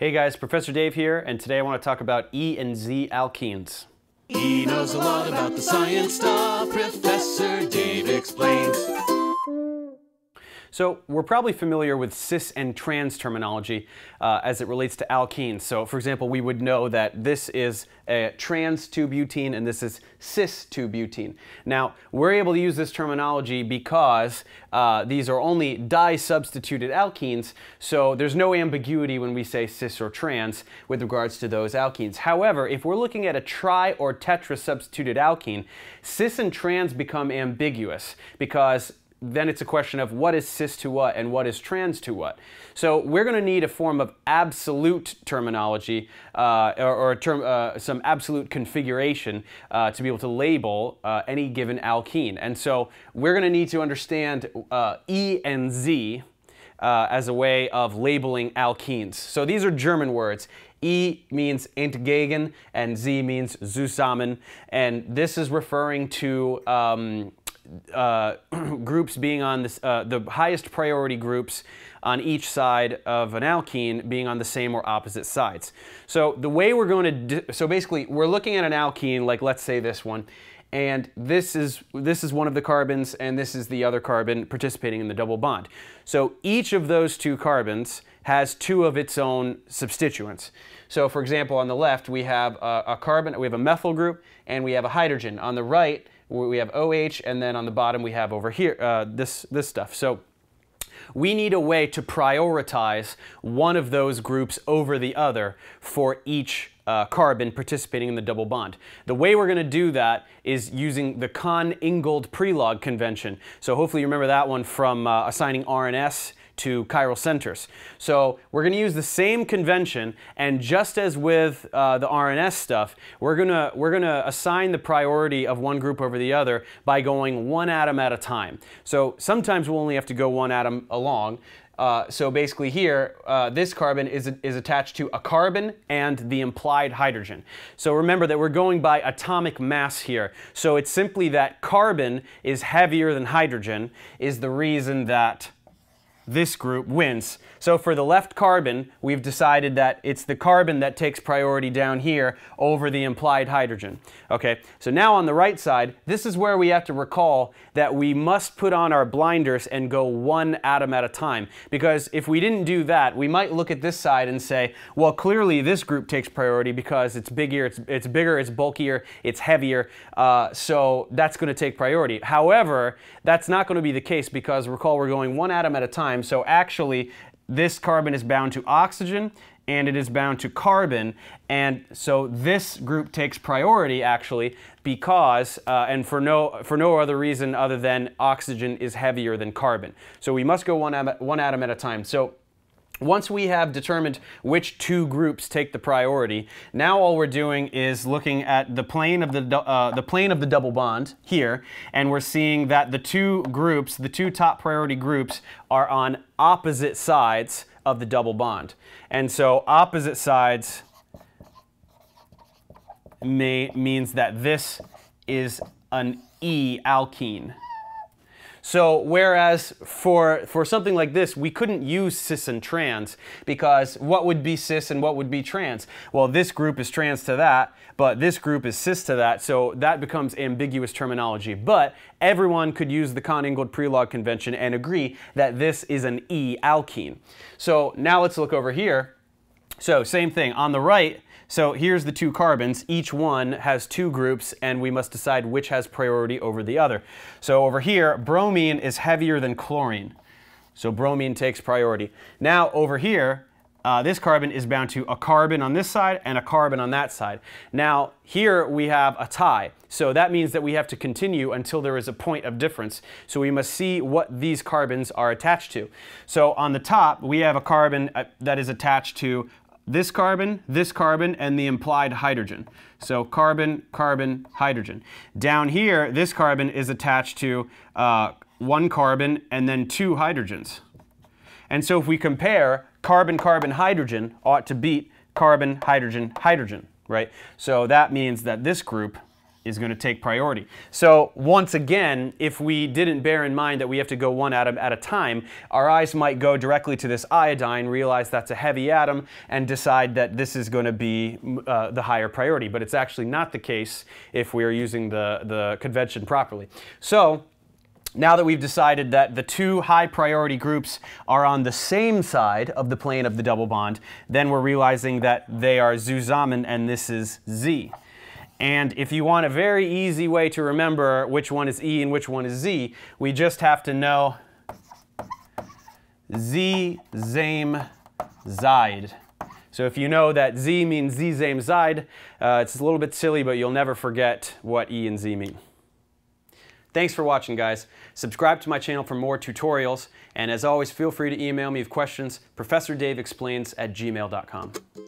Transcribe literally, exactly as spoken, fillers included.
Hey guys, Professor Dave here, and today I want to talk about E and Z alkenes. He knows a lot about the science stuff. Professor Dave explains. So we're probably familiar with cis and trans terminology uh, as it relates to alkenes. So for example, we would know that this is a trans two butene and this is cis two butene. Now we're able to use this terminology because uh, these are only di-substituted alkenes, so there's no ambiguity when we say cis or trans with regards to those alkenes. However, if we're looking at a tri or tetra-substituted alkene, cis and trans become ambiguous because then it's a question of what is cis to what and what is trans to what. So we're going to need a form of absolute terminology uh, or, or a term, uh, some absolute configuration uh, to be able to label uh, any given alkene. And so we're going to need to understand uh, E and Z uh, as a way of labeling alkenes. So these are German words. E means entgegen and Z means zusammen, and this is referring to um, Uh, groups being on this, uh, the highest priority groups on each side of an alkene being on the same or opposite sides. So the way we're going to, do, so basically we're looking at an alkene, like let's say this one, and this is, this is one of the carbons and this is the other carbon participating in the double bond. So each of those two carbons has two of its own substituents. So for example, on the left we have a, a carbon, we have a methyl group and we have a hydrogen. On the right we have O H, and then on the bottom we have over here uh, this, this stuff. So we need a way to prioritize one of those groups over the other for each uh, carbon participating in the double bond. The way we're going to do that is using the Cahn-Ingold-Prelog convention. So hopefully you remember that one from uh, assigning R N S to chiral centers. So we're going to use the same convention, and just as with uh, the R N S stuff, we're gonna we're gonna assign the priority of one group over the other by going one atom at a time. So sometimes we'll only have to go one atom along. Uh, so basically here, uh, this carbon is, is attached to a carbon and the implied hydrogen. So remember that we're going by atomic mass here. So it's simply that carbon is heavier than hydrogen is the reason that this group wins. So for the left carbon, we've decided that it's the carbon that takes priority down here over the implied hydrogen. Okay, so now on the right side, this is where we have to recall that we must put on our blinders and go one atom at a time. Because if we didn't do that, we might look at this side and say, well, clearly this group takes priority because it's bigger, it's, it's bigger, it's bulkier, it's heavier, uh, so that's going to take priority. However, that's not going to be the case because recall we're going one atom at a time. So actually, this carbon is bound to oxygen and it is bound to carbon, and so this group takes priority actually because, uh, and for no, for no other reason other than oxygen is heavier than carbon. So we must go one atom, one atom at a time. So once we have determined which two groups take the priority, now all we're doing is looking at the plane of the, uh, the plane of the double bond here, and we're seeing that the two groups, the two top priority groups, are on opposite sides of the double bond. And so opposite sides may, means that this is an E alkene. So whereas for, for something like this, we couldn't use cis and trans because what would be cis and what would be trans? Well, this group is trans to that, but this group is cis to that, so that becomes ambiguous terminology. But everyone could use the Cahn-Ingold-Prelog convention and agree that this is an E alkene. So now let's look over here. So same thing, on the right, so here's the two carbons. Each one has two groups, and we must decide which has priority over the other. So over here, bromine is heavier than chlorine. So bromine takes priority. Now over here, uh, this carbon is bound to a carbon on this side and a carbon on that side. Now here we have a tie. So that means that we have to continue until there is a point of difference. So we must see what these carbons are attached to. So on the top, we have a carbon uh, that is attached to this carbon, this carbon, and the implied hydrogen. So carbon, carbon, hydrogen. Down here, this carbon is attached to uh, one carbon and then two hydrogens. And so if we compare, carbon, carbon, hydrogen ought to beat carbon, hydrogen, hydrogen, right? So that means that this group is going to take priority. So once again, if we didn't bear in mind that we have to go one atom at a time, our eyes might go directly to this iodine, realize that's a heavy atom, and decide that this is going to be uh, the higher priority. But it's actually not the case if we are using the, the convention properly. So now that we've decided that the two high priority groups are on the same side of the plane of the double bond, then we're realizing that they are zusammen and this is Z. And if you want a very easy way to remember which one is E and which one is Z, we just have to know Z, Zame, Zide. So if you know that Z means Z, Zame, Zide, uh, it's a little bit silly, but you'll never forget what E and Z mean. Thanks for watching, guys. Subscribe to my channel for more tutorials, and as always, feel free to email me with questions, professor dave explains at gmail dot com.